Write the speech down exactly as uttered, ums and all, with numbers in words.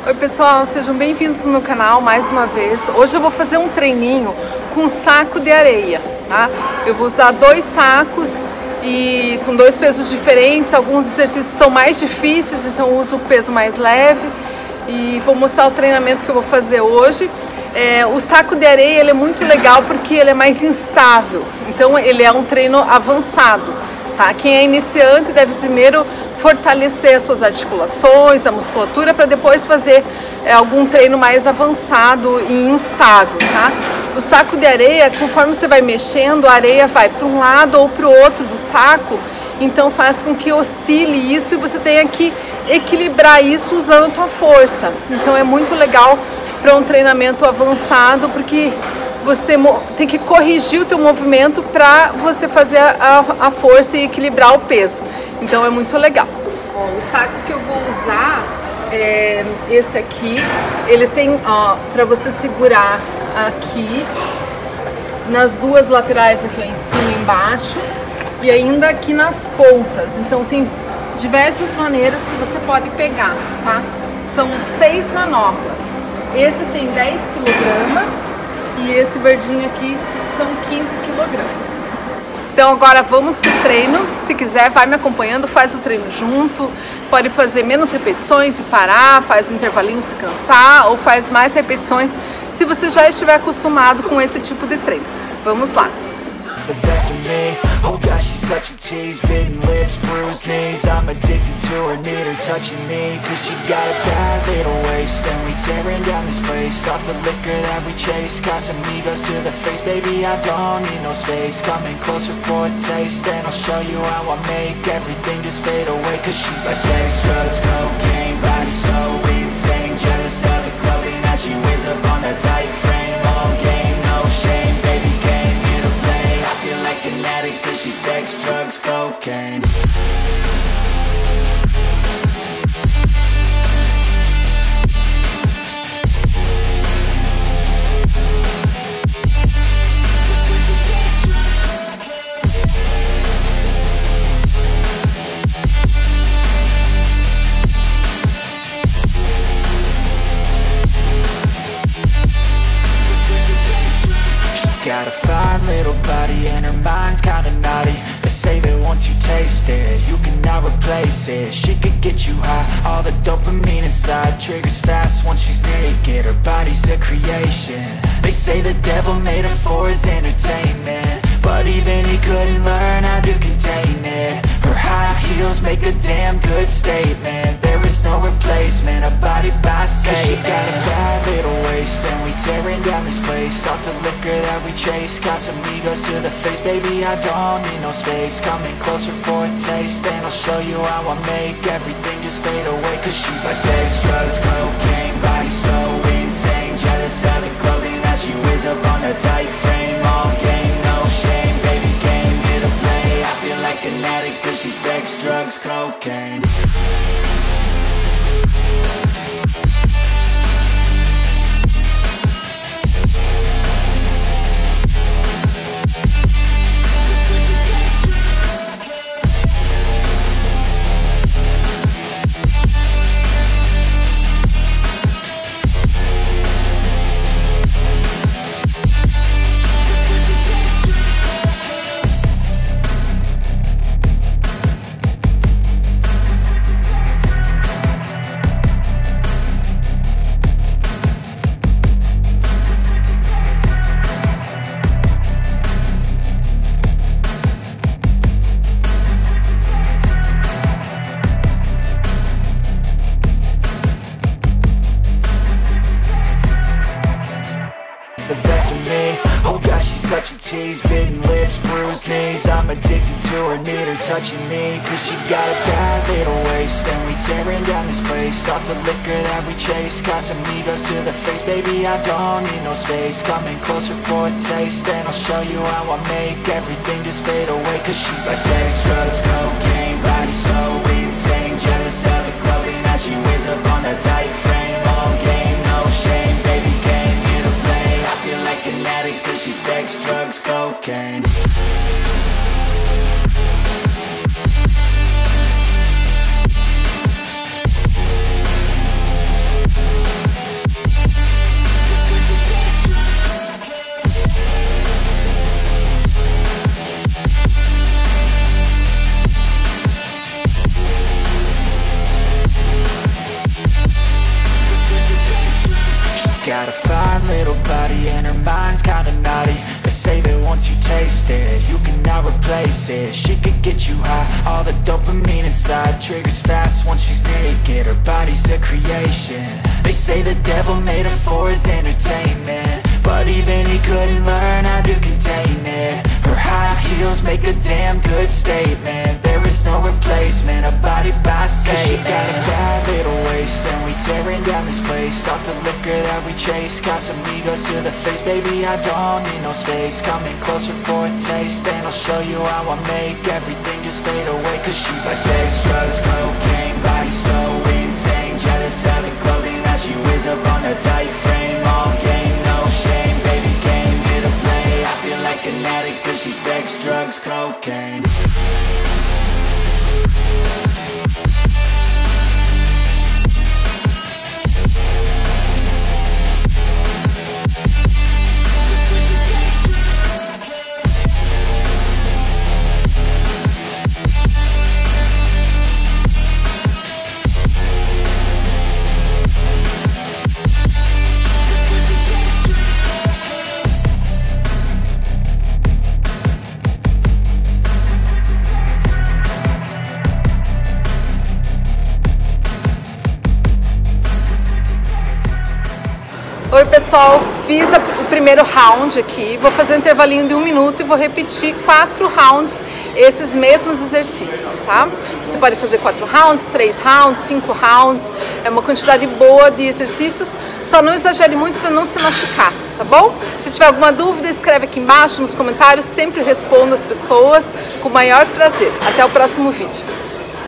Oi pessoal, sejam bem-vindos no meu canal mais uma vez. Hoje eu vou fazer um treininho com saco de areia, tá? Eu vou usar dois sacos e com dois pesos diferentes. Alguns exercícios são mais difíceis, então eu uso o peso mais leve e vou mostrar o treinamento que eu vou fazer hoje. É, o saco de areia ele é muito legal porque ele é mais instável, então ele é um treino avançado, tá? Quem é iniciante deve primeiro fortalecer as suas articulações, a musculatura, para depois fazer é, algum treino mais avançado e instável, tá? O saco de areia, conforme você vai mexendo, a areia vai para um lado ou para o outro do saco, então faz com que oscile isso e você tenha que equilibrar isso usando a tua força. Então é muito legal para um treinamento avançado, porque você tem que corrigir o teu movimento para você fazer a, a força e equilibrar o peso. Então é muito legal. Bom, o saco que eu vou usar é esse aqui. Ele tem, ó, para você segurar aqui nas duas laterais, aqui ó, em cima e embaixo, e ainda aqui nas pontas. Então tem diversas maneiras que você pode pegar, tá? São seis manoplas. Esse tem dez quilogramas e esse verdinho aqui são quinze quilogramas. Então agora vamos pro treino. Se quiser, vai me acompanhando, faz o treino junto. Pode fazer menos repetições e parar, faz um intervalinho se cansar, ou faz mais repetições se você já estiver acostumado com esse tipo de treino. Vamos lá! The best of me, oh gosh, she's such a tease. Bitten lips, bruised knees, I'm addicted to her, need her touching me. Cause she got a bad little waist, and we tearing down this place. Off the liquor that we chase, Casamigos to the face. Baby, I don't need no space, coming closer for a taste. And I'll show you how I make everything just fade away. Cause she's like sex, drugs, cocaine, body so insane. Jealous of the clothing that she wears up on that tight frame. All game, no shame, baby came here to play. I feel like an addict cause she's sex, drugs, cocaine. Got a fine little body and her mind's kinda naughty. They say that once you taste it, you cannot replace it. She could get you high, all the dopamine inside triggers fast once she's naked. Her body's a creation. They say the devil made her for his entertainment, but even he couldn't learn how to contain it. Her high heels make a damn good statement. There is no replacement, a body by Satan. Cause she got a bad little waist, and we tearing down this place. Off the liquor that we chase, Casamigos to the face. Baby, I don't need no space, coming closer for a taste. And I'll show you how I make everything just fade away. Cause she's like sex, drugs, cocaine, body so insane. Jealous of the clothing that she wears up on her tight frame. All game, no shame, baby came here to play. I feel like an addict cause she's sex, drugs, cocaine. The best of me, oh gosh, she's such a tease. Bitten lips, bruised knees, I'm addicted to her, need her touching me. Cause she got a bad little waist, and we tearing down this place. Off the liquor that we chase, Casamigos to the face. Baby, I don't need no space, coming closer for a taste. And I'll show you how I make everything just fade away. Cause she's like sex, drugs, cocaine, body so insane. Jealous of the clothing that she wears up on that tight frame. All game, no shame, baby came here to play. I feel like an addict cause she's sex, drugs, cocaine. got a fine little body and her mind's kinda naughty. They say that once you taste it, you cannot replace it. She could get you high, all the dopamine inside triggers fast once she's naked. Her body's a creation. They say the devil made her for his entertainment, but even he couldn't learn how to contain it. Her high heels make a damn good statement. There is no replacement, a body by Satan. She got a bad little waist and we tearing down this place. Off the liquor that we chase, got some egos to the face. Baby, I don't need no space, coming closer for a taste, and I'll show you how I make everything just fade away. Cause she's like sex, drugs, cocaine, body so insane. Jealous of the clothing that she wears up on her tight frame. All game, no shame, baby came here to play. I feel like an addict cause she's sex, drugs, cocaine. Oi pessoal, fiz a, o primeiro round aqui, vou fazer um intervalinho de um minuto e vou repetir quatro rounds, esses mesmos exercícios, tá? Você pode fazer quatro rounds, três rounds, cinco rounds, é uma quantidade boa de exercícios, só não exagere muito para não se machucar, tá bom? Se tiver alguma dúvida, escreve aqui embaixo nos comentários, sempre respondo as pessoas com o maior prazer. Até o próximo vídeo.